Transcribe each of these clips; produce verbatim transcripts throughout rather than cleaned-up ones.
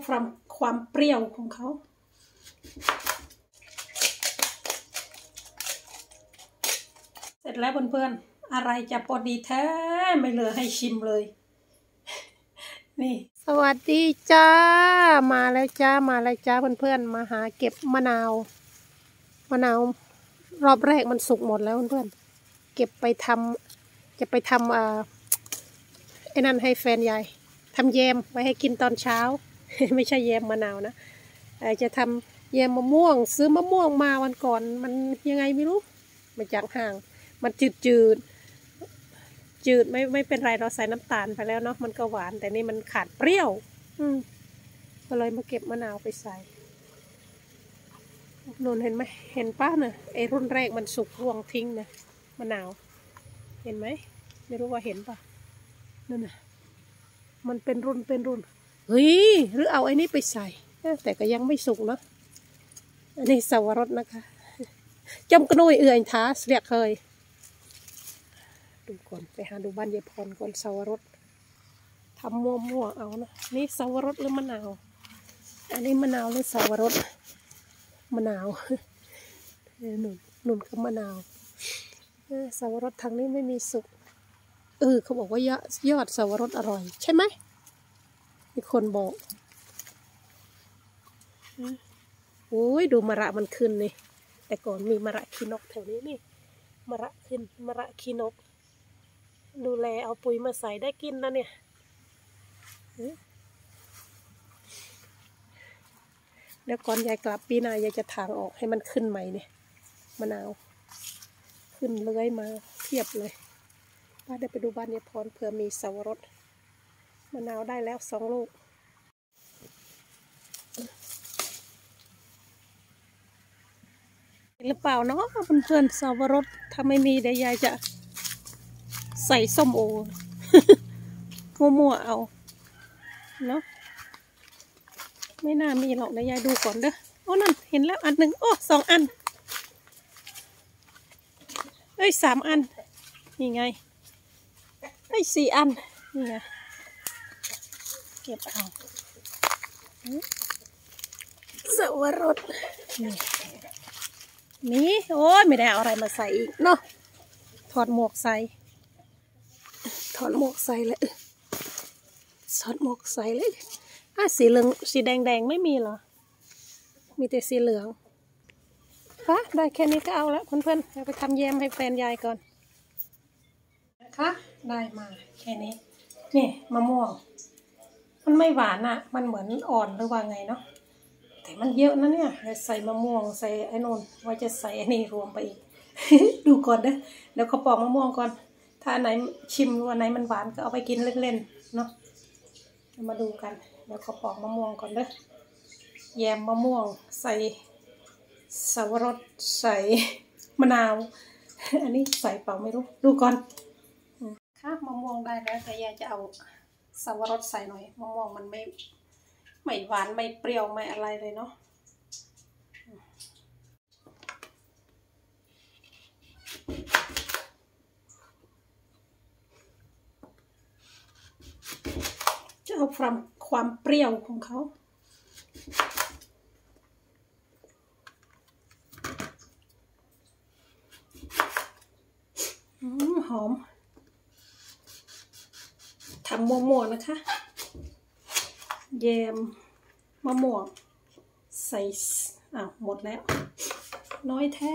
ความความเปรี้ยวของเขาเสร็จแล้วเพื่อนๆอะไรจะพอดีแท้ไม่เหลือให้ชิมเลยนี่สวัสดีจ้ามาแล้วจ้ามาแล้วจ้าเพื่อนๆมาหาเก็บมะนาวมะนาวรอบแรกมันสุกหมดแล้วเพื่อนๆเก็บไปทำจะไปทำอ่าไอ้นั่นให้แฟนยายทำแยมไว้ให้กินตอนเช้า ไม่ใช่แยมมะนาวนะจะทำแยมมะม่วงซื้อมะม่วงมาวันก่อนมันยังไงไม่รู้มาจากห้างมันจืดจืดจืดไม่ไม่เป็นไรเราใส่น้ำตาลไปแล้วเนาะมันก็หวานแต่นี่มันขาดเปรี้ยวอืมก็เลยมาเก็บมะนาวไปใส่นุ่นเห็นไหมเห็นป้าเนี่ยไอ้รุ่นแรกมันสุกร่วงทิ้งนะมะนาวเห็นไหมไม่รู้ว่าเห็นป่ะนั่นน่ะมันเป็นรุ่นเป็นรุ่นเฮ้ยหรือเอาไอ้นี่ไปใส่แต่ก็ยังไม่สุกเนาะอันนี้สวรสนะคะจำกระนุยเอื่อยท้าเสียเคยดูก่อนไปหาดูบ้านยายพรก่อนสวรสทำมั่วมั่วเอานะนี่สวรสหรือมะนาวอันนี้มะนาวหรือสวรสมะนาวหนุนหนุนกับมะนาวสวรสทางนี้ไม่มีสุกเออเขาบอกว่ายอดยอดสวรสอร่อยใช่ไหมมีคนบอกโอ้ยดูมะระมันขึ้นนี่แต่ก่อนมีมะระขี้นกแถวนี้นี่มะระขึ้นมะระขี้นกดูแลเอาปุ๋ยมาใส่ได้กินนะเนี่ยแล้วก่อนยายกลับปีหน้ายายจะถางออกให้มันขึ้นใหม่เนี่ยมะนาวขึ้นเลื้อยมาเทียบเลยป้าได้ไปดูบ้านยายพรเผื่อมีสวรสมะนาวได้แล้วสองลูกหรือเปล่าเนาะเพื่อนๆสวรสถ้าไม่มีเดี๋ยวยายจะใส่ส้มโอ มั่วๆเอาเนาะไม่น่ามีหรอกเดี๋ยวยายดูก่อนเด้อโอ้นั่นเห็นแล้วอันหนึ่งโอ้สองอันเอ้ยสามอันนี่ไงเอ้ยสี่อันนี่ไงเก็บเอาสวรสนี่นี่โอ้ยไม่ได้เอาอะไรมาใส่อีกเนาะถอดหมวกใส่ถอดหมวกใส่เลยถอดหมวกใส่เลยอ่ะสีเหลืองสีแดงแดงไม่มีเหรอมีแต่สีเหลืองปะได้แค่นี้ก็เอาแล้วเพื่อนๆเอาไปทำแยมให้แฟนยายก่อนนะคะได้มาแค่นี้นี่มะม่วงมันไม่หวานอ่ะมันเหมือนอ่อนหรือว่าไงเนาะแต่มันเยอะนะเนี่ยใส่มะม่วงใส่ไอ้นนว่าจะใส่ไอ้นี่รวมไปอีก ดูก่อนเด้อเดี๋ยวเขาปอกมะม่วงก่อนถ้าอันไหนชิมว่าไหนมันหวานก็เอาไปกินเล่นๆเนาะมาดูกันเดี๋ยวเขาปอกมะม่วงก่อนเด้อแยมมะม่วงใส่สวรสใส่มะนาวอันนี้ใส่เปล่าไม่รู้ดูก่อนค่ะมะม่วงได้แล้วแต่ยายจะเอาสวรสใส่หน่อยมะม่วงมันไม่ไม่หวานไม่เปรี้ยวไม่อะไรเลยเนาะจะเอาความความเปรี้ยวของเขาหอมทำมั่วๆนะคะแยมมะม่วงใส่อ้าวหมดแล้วน้อยแท้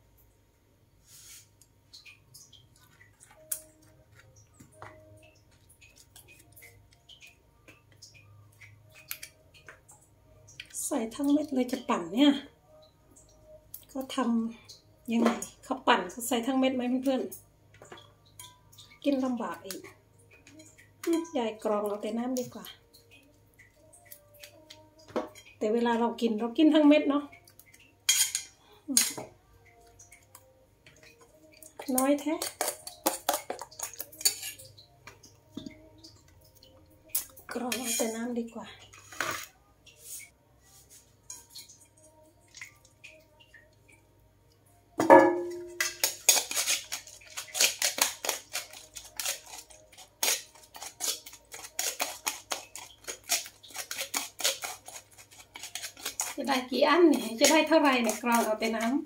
ใส่ทั้งเม็ดเลยจะปั่นเนี่ยก็ทำยังไงเขาปั่นเขาใส่ทั้งเม็ดไหมเพื่อนๆกินลำบากอีกยายกรองเอาแต่น้ำดีกว่าแต่เวลาเรากินเรากินทั้งเม็ดเนาะน้อยแท้กรองเอาแต่น้ำดีกว่าได้กี่อันเนี่ยจะได้เท่าไรเนี่ยกรองเอาแต่น้ำ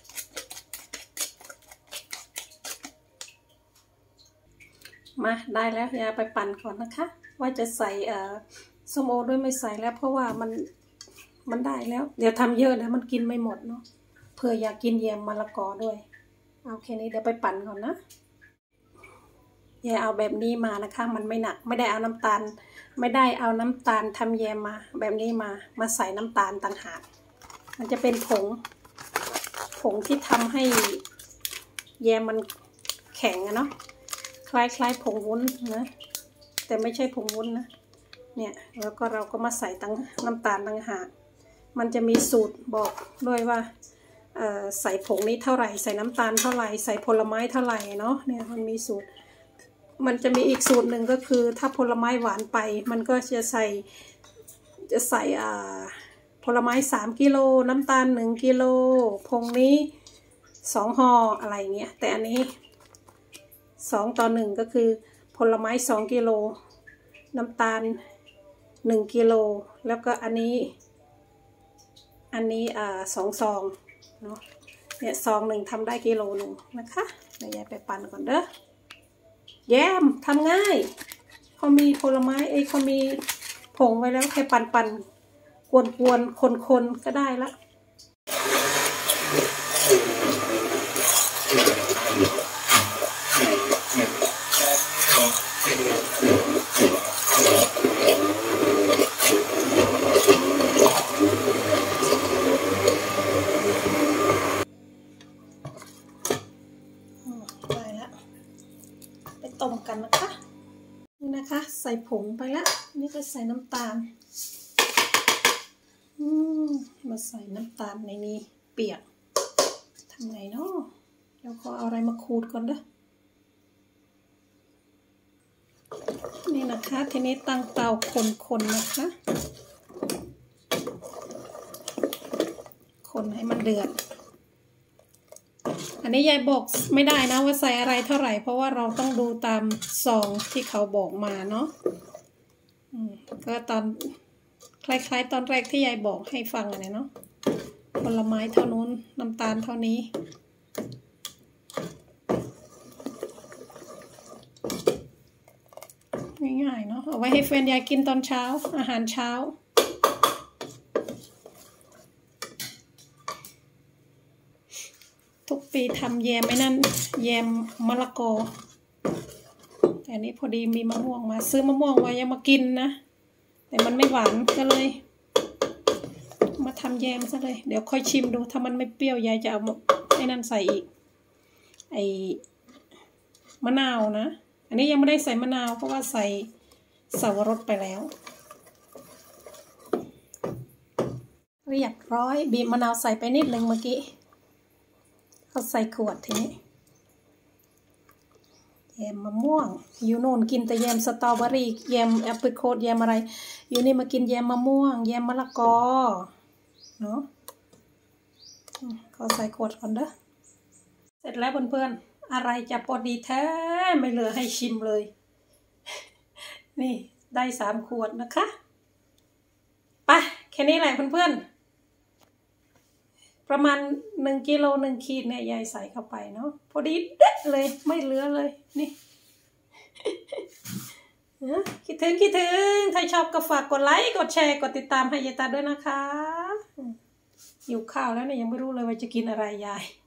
มาได้แล้วยาไปปั่นก่อนนะคะว่าจะใส่ส้มโอด้วยไม่ใส่แล้วเพราะว่ามันมันได้แล้วเดี๋ยวทำเยอะแล้วมันกินไม่หมดเนาะเผื่ออยากกินแยมมะละกอด้วยเอาแค่นี้เดี๋ยวไปปั่นก่อนนะยาเอาแบบนี้มานะคะมันไม่หนักไม่ได้เอาน้ำตาลไม่ได้เอาน้ำตาลทำแยมมาแบบนี้มามาใส่น้ำตาลต่างหากมันจะเป็นผงผงที่ทำให้แยมมันแข็งอะเนาะคล้ายๆผงวุ้นนะแต่ไม่ใช่ผงวุ้นนะเนี่ยแล้วก็เราก็มาใส่ตั้งน้ำตาลต่างหากมันจะมีสูตรบอกด้วยว่าใส่ผงนี้เท่าไหร่ใส่น้ำตาลเท่าไหร่ใส่ผลไม้เท่าไหร่เนาะเนี่ยมันมีสูตรมันจะมีอีกสูตรหนึ่งก็คือถ้าผลไม้หวานไปมันก็จะใส่จะใส่ผลไม้สามกิโลน้ำตาลหนึ่งกิโลผงนี้สองห่ออะไรเงี้ยแต่อันนี้สองต่อหนึ่งก็คือผลไม้สองกิโลน้ำตาลหนึ่งกิโลแล้วก็อันนี้อันนี้อ่าสองซองเนาะเนี่ยซองหนึ่งทำได้กิโลหนึ่งนะคะเดี๋ยวยายไปปั่นก่อนเด้อแยมทำง่ายเขามีผลไม้เอ้เขามีผงไว้แล้วแค่ปั่นปั่นกวนกวนคนคนก็ได้ละต้มกันนะคะนี่นะคะใส่ผงไปแล้วนี่ก็ใส่น้ำตาลอืมมาใส่น้ำตาลในนี้เปียกทำไงเนาะเดี๋ยวขอเอาอะไรมาขูดก่อนเด้อนี่นะคะทีนี้ตั้งเตาคนๆนะคะคนให้มันเดือดอันนี้ยายบอกไม่ได้นะว่าใส่อะไรเท่าไหร่เพราะว่าเราต้องดูตามซองที่เขาบอกมาเนาะก็ตอนคล้ายๆตอนแรกที่ยายบอกให้ฟังอะไรเนาะผลไม้เท่านู้นน้ำตาลเท่านี้ง่ายๆเนาะเอาไว้ให้แฟนยายกินตอนเช้าอาหารเช้าทุกปีทำแยมไม่นั่นแยมมะละกอแต่นี้พอดีมีมะม่วงมาซื้อมะม่วงไว้ยังมากินนะแต่มันไม่หวานก็เลยมาทำแยมซะเลยเดี๋ยวค่อยชิมดูถ้ามันไม่เปรี้ยวยายจะเอาไอ้นั่นใส่อีกไอ้มะนาวนะอันนี้ยังไม่ได้ใส่มะนาวเพราะว่าใส่สับปะรดไปแล้วเรียบร้อยบีบมะนาวใส่ไปนิดนึงเมื่อกี้เขาใส่ขวดทีนี้แยมมะม่วงอยู่โน่นกินแต่แยมสตรอเบอรี่แยมแอปเปิลโคดแยมอะไรอยู่นี่มากินแยมมะม่วงแยมมะละกอเนาะก็ใส่ขวดก่อนเด้อเสร็จแล้วเพื่อนๆอะไรจะพอดีแท้ไม่เหลือให้ชิมเลยนี่ได้สามขวดนะคะไปแค่นี้แหละเพื่อนๆประมาณหนึ่งกิโลหนึ่งขีดเนี่ยยายใส่เข้าไปเนาะพอดีเด็ดเลยไม่เหลือเลยนี่ คิดถึงคิดถึงถ้าชอบก็ฝากกดไลค์กดแชร์กดติดตามให้ยายตาด้วยนะคะหิวข้าวแล้วเนี่ยยังไม่รู้เลยว่าจะกินอะไรยาย